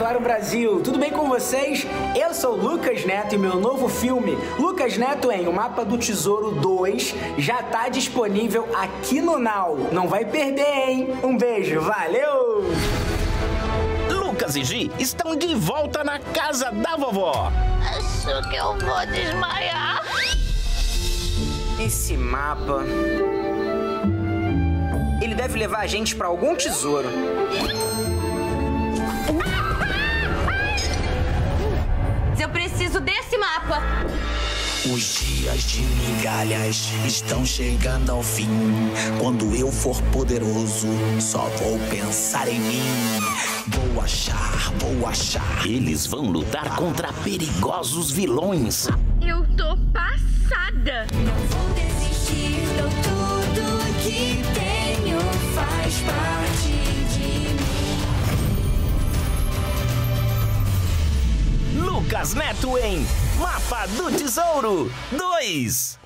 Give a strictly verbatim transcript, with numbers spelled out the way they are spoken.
Claro Brasil, tudo bem com vocês? Eu sou o Lucas Neto e meu novo filme, Lucas Neto em O Mapa do Tesouro dois, já tá disponível aqui no Now. Não vai perder, hein? Um beijo, valeu! Lucas e Gi estão de volta na casa da vovó. Acho que eu vou desmaiar. Esse mapa... ele deve levar a gente pra algum tesouro. Eu preciso desse mapa. Os dias de migalhas estão chegando ao fim. Quando eu for poderoso, só vou pensar em mim. Vou achar, vou achar. Eles vão lutar contra perigosos vilões. Eu tô passada. Não vou desistir, eu tudo que tenho faz parte de mim. Lucas Neto em Mapa do Tesouro dois.